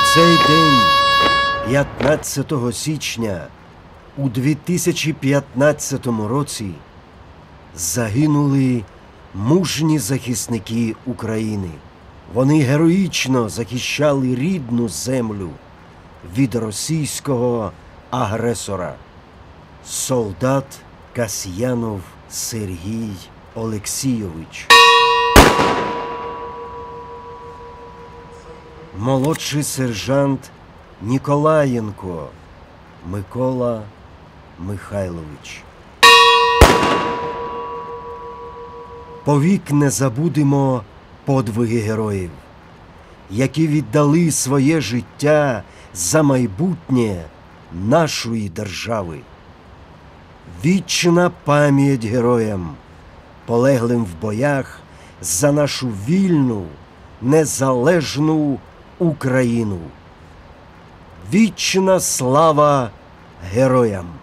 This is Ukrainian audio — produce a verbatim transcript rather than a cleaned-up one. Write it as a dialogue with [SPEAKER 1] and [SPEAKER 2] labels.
[SPEAKER 1] цей день, п'ятнадцятого січня у дві тисячі п'ятнадцятому році, загинули мужні захисники України. Вони героїчно захищали рідну землю від російського агресора. Солдат Касьянов Сергій Олексійович. Молодший сержант Ніколаєнко Микола Михайлович. Повік не забудемо подвиги героїв, які віддали своє життя за майбутнє нашої держави. Вічна пам'ять героям, полеглим в боях за нашу вільну, незалежну Україну. Вічна слава героям!